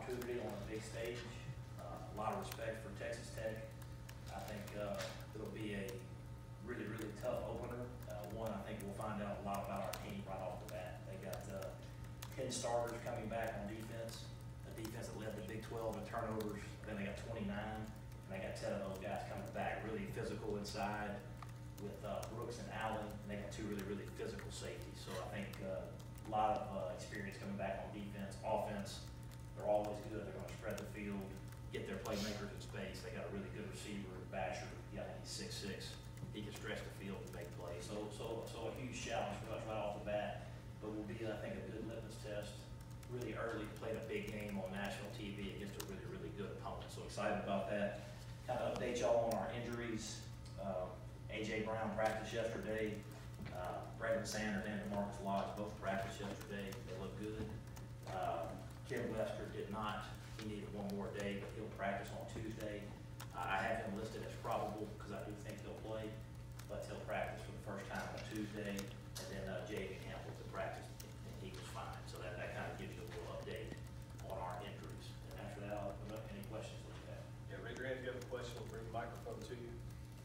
opportunity on a big stage. A lot of respect for Texas Tech. I think it'll be a really, really tough opener. One, I think we'll find out a lot about our team right off the bat. They got 10 starters coming back on defense. A defense that led the Big 12 in turnovers. Then they got 29, and they got 10 of those guys coming back. Really physical inside with Brooks and Allen. And they got two really, really physical safeties. So I think a lot of experience coming back on defense. Offense, they're always good. They're going to spread the field, get their playmakers in space. They got a really good receiver, Basher. Yeah, he's 6'6". He can stretch the field and make plays. So a huge challenge for us right off the bat. But will be, I think, a good litmus test. Really early to play a big game on national TV against a really, really good opponent. So excited about that. Kind of update y'all on our injuries. A.J. Brown practiced yesterday. Brendan Sanders and DeMarcus Lodge both practiced yesterday. They look good. Kim Lester did not. He needed one more day, but he'll practice on Tuesday. I have him listed as probable because I do think he'll play, but he'll practice for the first time on Tuesday. And then Jaden Campbell to practice, and he was fine. So that kind of gives you a little update on our injuries. And after that, I'll open up any questions that you have. Yeah, Ray Grant, if you have a question, we'll bring the microphone to you.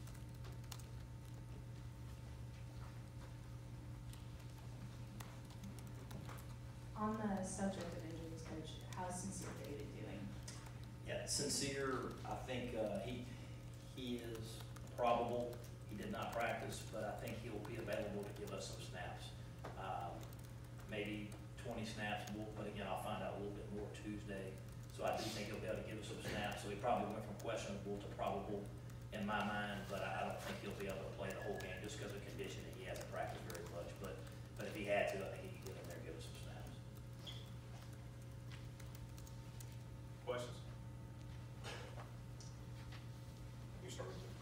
On the subject of injuries, Coach, how's Sincere David doing? Yeah, Sincere, I think he is probable. He did not practice, but I think he'll be available to give us some snaps. Maybe 20 snaps, but again, I'll find out a little bit more Tuesday. So I do think he'll be able to give us some snaps. So he probably went from questionable to probable in my mind, but I don't think he'll be able to play the whole game just because of conditioning. He hasn't practiced very much, but if he had to, I think he could get in there and give us some snaps. Questions? You start with it.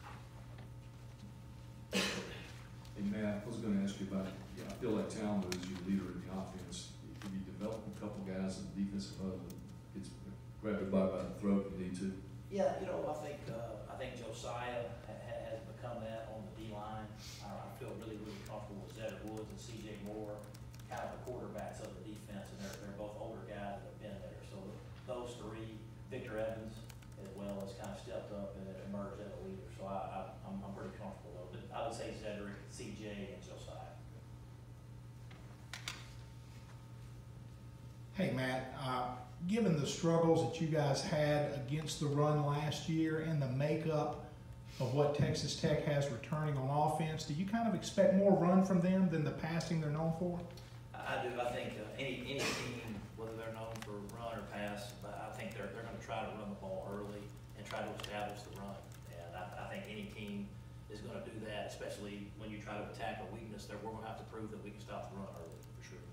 Hey, Matt, I was going to ask you about, I feel like Talmud is your leader in the offense. Can you develop a couple guys in the defensive huddle that gets grabbed by the throat if you need to? Yeah, I think Josiah has become that on the D-line. I feel really, really comfortable with Zedder Woods and C.J. Moore, kind of the quarterbacks of the defense, and they're both older guys that have been there. So those three, Victor Evans as well, has kind of stepped up and emerged as a leader. So I'm pretty comfortable with it. I would say Zedder, C.J., and Josiah. Hey, Matt, given the struggles that you guys had against the run last year and the makeup of what Texas Tech has returning on offense, do you kind of expect more run from them than the passing they're known for? I do. I think any team, whether they're known for run or pass, but I think they're going to try to run the ball early and try to establish the run. And I think any team is going to do that, especially when you try to attack a weakness. We're going to have to prove that we can stop the run early, for sure.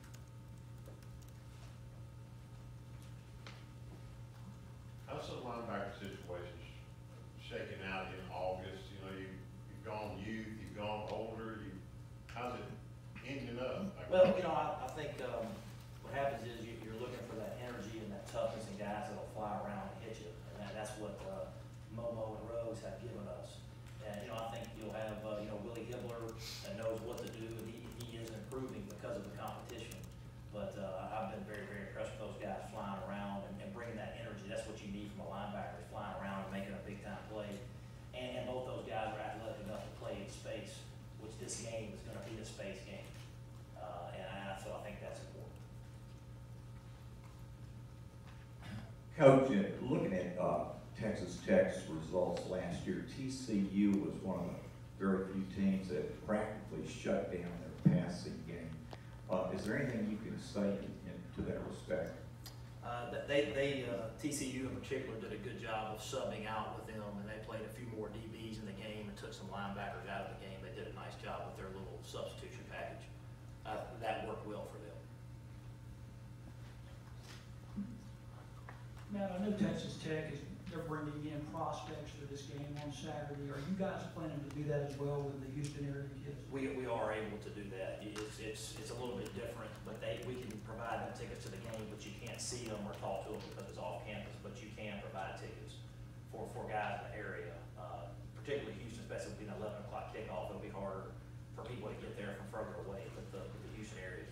How's the linebacker situations shaking out in August? You know, you've gone youth, you've gone older. How's it ending up? Well, I think what happens is you're looking for that energy and that toughness in guys that'll fly around and hit you, and that's what Momo and Rose have given us. And I think you'll have Willie Hibbler that knows what to do, and he is improving because of the competition. But I've been very, very impressed with those guys flying around and bringing that energy. That's what you need from a linebacker, is flying around and making a big-time play. And both those guys are athletic enough to play in space, which this game is going to be a space game. So I think that's important. Coach, looking at Texas Tech's results last year, TCU was one of the very few teams that practically shut down their passing game. Is there anything you can say to that respect? TCU in particular did a good job of subbing out with them, and they played a few more DBs in the game and took some linebackers out of the game. They did a nice job with their little substitution package. That worked well for them. Matt, I know Texas Tech they're bringing in prospects for this game on Saturday. Are you guys planning to do that as well with the Houston area kids? We are able to do that. It's a little bit different, but we can provide them tickets to the game, but you can't see them or talk to them because it's off campus. But you can provide tickets for guys in the area, particularly Houston, especially being an 11 o'clock kickoff. It'll be harder for people to get there from further away, but the Houston area